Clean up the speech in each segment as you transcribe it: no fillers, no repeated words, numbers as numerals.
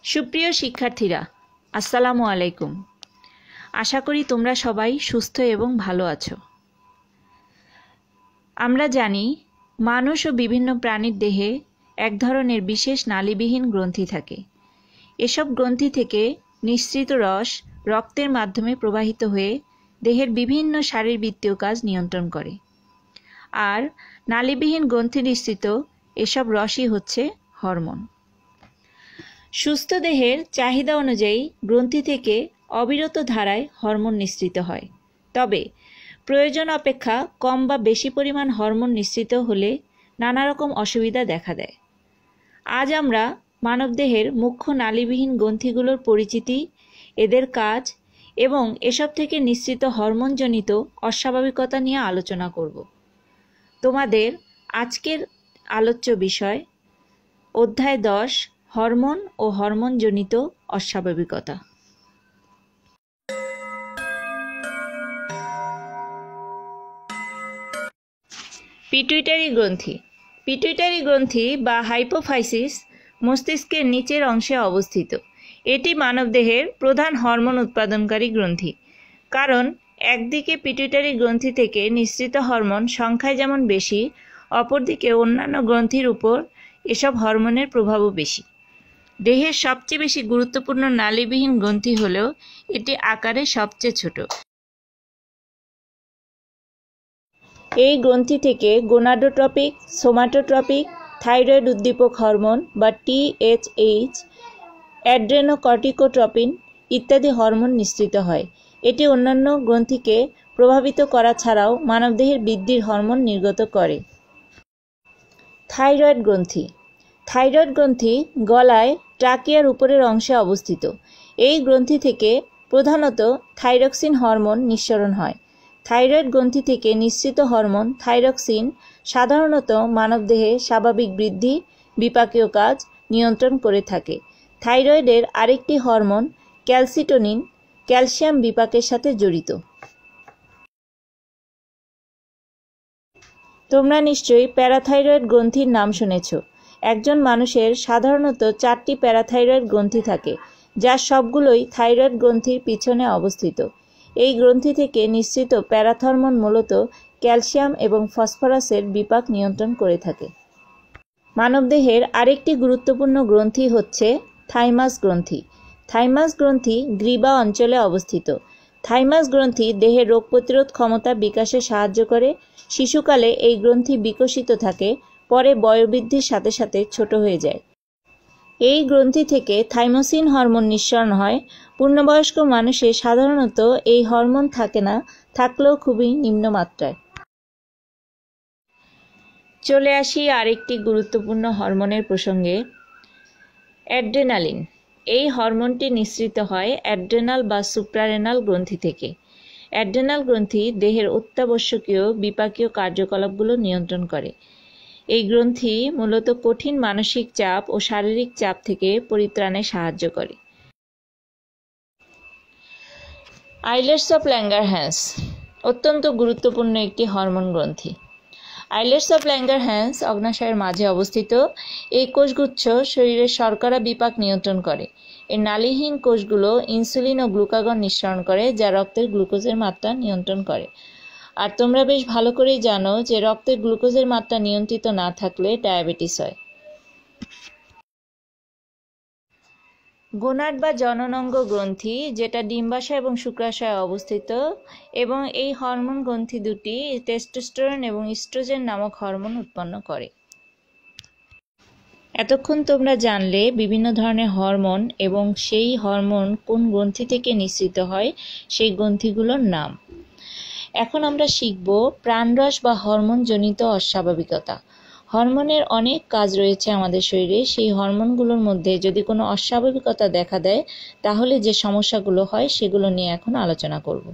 সুপ্রিয় শিক্ষার্থীরা, আসসালামু আলাইকুম। আশা করি তোমরা সবাই সুস্থ এবং ভালো আছো। আমরা জানি মানুষ ও বিভিন্ন প্রাণীর দেহে এক ধরনের বিশেষ নালীবিহীন গ্রন্থি থাকে। এসব গ্রন্থি থেকে নিঃসৃত রস রক্তের মাধ্যমে প্রবাহিত হয়ে দেহের বিভিন্ন শারীরবৃত্তীয় কাজ নিয়ন্ত্রণ করে। আর নালীবিহীন গ্রন্থি নিঃসৃত এসব রসই হচ্ছে হরমোন। সুস্থ দেহের চাহিদা অনুযায়ী গ্রন্থি থেকে অবিরত ধারায় হরমোন নিঃসৃত হয়। তবে প্রয়োজন অপেক্ষা কম বা বেশি পরিমাণ হরমোন নিঃসৃত হলে নানা রকম অসুবিধা দেখা দেয়। আজ আমরা মানবদেহের মুখ্য নালীবিহীন গ্রন্থিগুলোর পরিচিতি, এদের কাজ এবং এসব থেকে নিঃসৃত হরমোনজনিত অস্বাভাবিকতা নিয়ে আলোচনা করব। তোমাদের আজকের আলোচ্য বিষয় অধ্যায় 10, হরমোন ও হরমোনজনিত অস্বাভাবিকতা। পিটুইটারি গ্রন্থি। পিটুইটারি গ্রন্থি বা হাইপোফাইসিস মস্তিষ্কের নিচের অংশে অবস্থিত। এটি মানবদেহের প্রধান হরমোন উৎপাদনকারী গ্রন্থি। কারণ একদিকে পিটুইটারি গ্রন্থি থেকে নিঃসৃত হরমোন সংখ্যায় যেমন বেশি, অপরদিকে অন্যান্য গ্রন্থির উপর এসব হরমোনের প্রভাবও বেশি। দেহের সবচেয়ে বেশি গুরুত্বপূর্ণ নালীবিহীন গ্রন্থি হলেও এটি আকারে সবচেয়ে ছোট। এই গ্রন্থি থেকে গোনাডোট্রপিক, সোমাটোট্রপিক, থাইরয়েড উদ্দীপক হরমোন বা THH, অ্যাড্রেনোকর্টিকোট্রপিন ইত্যাদি হরমোন নিঃসৃত হয়। এটি অন্যান্য গ্রন্থিকে প্রভাবিত করা ছাড়াও মানবদেহের বৃদ্ধির হরমোন নির্গত করে। থাইরয়েড গ্রন্থি। থাইরয়েড গ্রন্থি গলায় ট্রাকিয়ার উপরের অংশে অবস্থিত। এই গ্রন্থি থেকে প্রধানত থাইরক্সিন হরমোন নিঃসরণ হয়। থাইরয়েড গ্রন্থি থেকে নিঃসৃত হরমোন থাইরক্সিন সাধারণত মানবদেহে স্বাভাবিক বৃদ্ধি, বিপাকীয় কাজ নিয়ন্ত্রণ করে থাকে। থাইরয়েডের আরেকটি হরমোন ক্যালসিটোনিন ক্যালসিয়াম বিপাকের সাথে জড়িত। তোমরা নিশ্চয়ই প্যারাথাইরয়েড গ্রন্থির নাম শুনেছ। একজন মানুষের সাধারণত 4টি প্যারাথাইরয়েড গ্রন্থি থাকে, যার সবগুলোই থাইরয়েড গ্রন্থির পিছনে অবস্থিত। এই গ্রন্থি থেকে নিঃসৃত প্যারাথরমোন মূলত ক্যালসিয়াম এবং ফসফরাসের বিপাক নিয়ন্ত্রণ করে থাকে। মানবদেহের আরেকটি গুরুত্বপূর্ণ গ্রন্থি হচ্ছে থাইমাস গ্রন্থি। থাইমাস গ্রন্থি গ্রীবা অঞ্চলে অবস্থিত। থাইমাস গ্রন্থি দেহের রোগ প্রতিরোধ ক্ষমতা বিকাশে সাহায্য করে। শিশুকালে এই গ্রন্থি বিকশিত থাকে, পরে বয়োবৃদ্ধির সাথে সাথে ছোট হয়ে যায়। এই গ্রন্থি থেকে থাইমোসিন হরমোন নিঃসরণ হয়। পূর্ণবয়স্ক মানুষে সাধারণত এই হরমোন থাকে না, থাকলেও খুবই নিম্নমাত্রায়। চলে আসি আরেকটি গুরুত্বপূর্ণ হরমোনের প্রসঙ্গে, অ্যাড্রেনালিন। এই হরমোনটি নিঃসৃত হয় অ্যাড্রেনাল বা সুপ্রারেনাল গ্রন্থি থেকে। অ্যাড্রেনাল গ্রন্থি দেহের অত্যাবশ্যকীয় বিপাকীয় কার্যকলাপগুলো নিয়ন্ত্রণ করে। এই গ্রন্থি মূলত কঠিন মানসিক চাপ ও শারীরিক চাপ থেকে পরিত্রাণে সাহায্য করে। আইলেটস অফ ল্যাঙ্গারহ্যান্স অত্যন্ত গুরুত্বপূর্ণ একটি হরমোন গ্রন্থি। আইলেটস অফ ল্যাঙ্গারহ্যান্স অগ্নাশয়ের মাঝে অবস্থিত। এই কোষগুচ্ছ শরীরের শর্করা বিপাক নিয়ন্ত্রণ করে। এই নালীহীন কোষগুলো ইনসুলিন ও গ্লুকাগন নিঃসরণ করে, যা রক্তের গ্লুকোজের মাত্রা নিয়ন্ত্রণ করে। আর তোমরা বেশ ভালো করেই জানো যে রক্তের গ্লুকোজের মাত্রা নিয়ন্ত্রিত না থাকলে ডায়াবেটিস হয়। গোনাড বা জননাঙ্গ গ্রন্থি, যেটা ডিম্বাশয় এবং শুক্রাশয়ে অবস্থিত, এবং এই হরমোন গ্রন্থি দুটি টেস্টোস্টেরন এবং ইস্ট্রোজেন নামক হরমোন উৎপন্ন করে। এতক্ষণ তোমরা জানলে বিভিন্ন ধরনের হরমোন এবং সেই হরমোন কোন গ্রন্থি থেকে নিঃসৃত হয় সেই গ্রন্থিগুলোর নাম। এখন আমরা শিখব প্রাণরস বা হরমোনজনিত অস্বাভাবিকতা। হরমোনের অনেক কাজ রয়েছে আমাদের শরীরে। সেই হরমোনগুলোর মধ্যে যদি কোনো অস্বাভাবিকতা দেখা দেয়, তাহলে যে সমস্যাগুলো হয় সেগুলো নিয়ে এখন আলোচনা করব।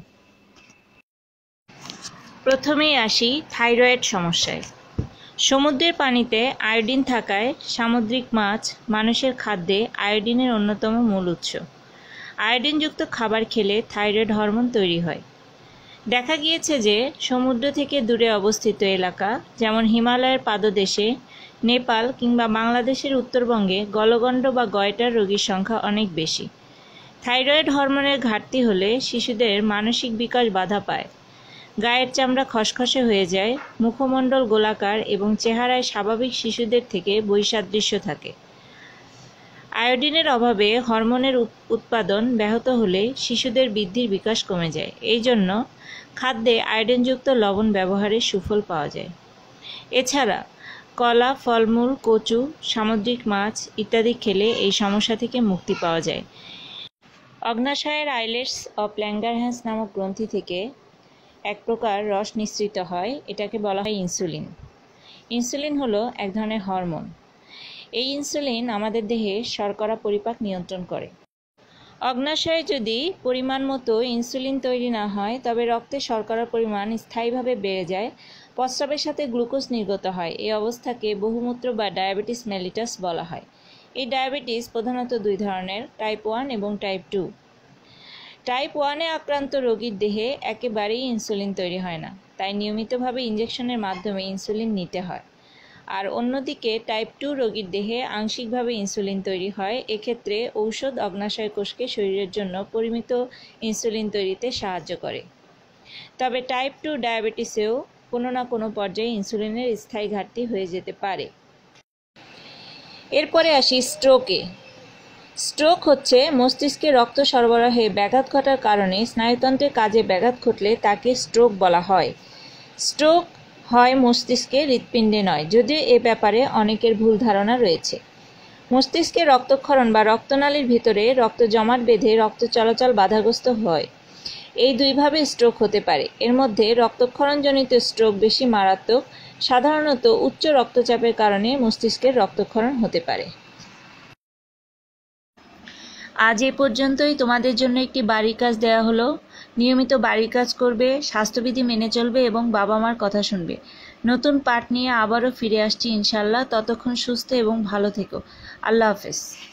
প্রথমেই আসি থাইরয়েড সমস্যায়। সমুদ্রের পানিতে আয়োডিন থাকায় সামুদ্রিক মাছ মানুষের খাদ্যে আয়োডিনের অন্যতম মূল উৎস। আয়োডিনযুক্ত খাবার খেলে থাইরয়েড হরমোন তৈরি হয়। দেখা গিয়েছে যে সমুদ্র থেকে দূরে অবস্থিত এলাকা, যেমন হিমালয়ের পাদদেশে, নেপাল কিংবা বাংলাদেশের উত্তরবঙ্গে গলগণ্ড বা গয়টার রোগীর সংখ্যা অনেক বেশি। থাইরয়েড হরমোনের ঘাটতি হলে শিশুদের মানসিক বিকাশ বাধা পায়, গায়ের চামড়া খসখসে হয়ে যায়, মুখমণ্ডল গোলাকার এবং চেহারায় স্বাভাবিক শিশুদের থেকে বৈসাদৃশ্য থাকে। আয়োডিনের অভাবে হরমোনের উৎপাদন ব্যাহত হলে শিশুদের বৃদ্ধির বিকাশ কমে যায়। এই জন্য খাদ্যে আয়োডিনযুক্ত লবণ ব্যবহারের সুফল পাওয়া যায়। এছাড়া কলা, ফলমূল, কচু, সামুদ্রিক মাছ ইত্যাদি খেলে এই সমস্যা থেকে মুক্তি পাওয়া যায়। অগ্ন্যাশয়ের আইলেটস অফ ল্যাঙ্গারহ্যান্স নামক গ্রন্থি থেকে এক প্রকার রস নিঃসৃত হয়, এটাকে বলা হয় ইনসুলিন। ইনসুলিন হলো এক ধরনের হরমোন। এই ইনসুলিন আমাদের দেহে শর্করা পরিপাক নিয়ন্ত্রণ করে। অগ্ন্যাশয়ে যদি পরিমাণ মতো ইনসুলিন তৈরি না হয় তবে রক্তে শর্করার পরিমাণ স্থায়ীভাবে বেড়ে যায়, প্রস্রাবের সাথে গ্লুকোজ নির্গত হয়। এই অবস্থাকে বহুমূত্র বা ডায়াবেটিস মেলিটাস বলা হয়। এই ডায়াবেটিস প্রধানত দুই ধরনের, টাইপ 1 এবং টাইপ 2। টাইপ 1-এ আক্রান্ত রোগীর দেহে একেবারেই ইনসুলিন তৈরি হয় না, তাই নিয়মিতভাবে ইনজেকশনের মাধ্যমে ইনসুলিন নিতে হয়। আর অন্যদিকে টাইপ 2 রোগীর দেহে আংশিকভাবে ইনসুলিন তৈরি হয়। এক্ষেত্রে ঔষধ অগ্ন্যাশয় কোষকে শরীরের জন্য পরিমিত ইনসুলিন তৈরিতে সাহায্য করে। তবে টাইপ 2 ডায়াবেটিসেও কোনো না কোনো পর্যায়ে ইনসুলিনের স্থায়ী ঘাটতি হয়ে যেতে পারে। এরপরে আসি স্ট্রোকে। স্ট্রোক হচ্ছে মস্তিষ্কে রক্ত সরবরাহে ব্যাঘাত ঘটার কারণে স্নায়ুতন্ত্রের কাজে ব্যাঘাত ঘটলে তাকে স্ট্রোক বলা হয়। স্ট্রোক হয় মস্তিষ্কে, হৃৎপিণ্ডে নয়, যদিও এ ব্যাপারে অনেকের ভুল ধারণা রয়েছে। মস্তিষ্কে রক্তক্ষরণ বা রক্তনালীর ভিতরে রক্ত জমাট বেঁধে রক্ত চলাচল বাধাগ্রস্ত হয়। এই দুইভাবে স্ট্রোক হতে পারে। এর মধ্যে রক্তক্ষরণজনিত স্ট্রোক বেশি মারাত্মক। সাধারণত উচ্চ রক্তচাপের কারণে মস্তিষ্কের রক্তক্ষরণ হতে পারে। আজ এ পর্যন্তই। তোমাদের জন্য একটি বাড়ির কাজ দেওয়া হলো। নিয়মিত বাড়ির কাজ করবে, স্বাস্থ্যবিধি মেনে চলবে এবং বাবা মার কথা শুনবে। নতুন পাঠ নিয়ে আবারও ফিরে আসছি ইনশাআল্লাহ। ততক্ষণ সুস্থ এবং ভালো থেকো। আল্লাহ হাফেজ।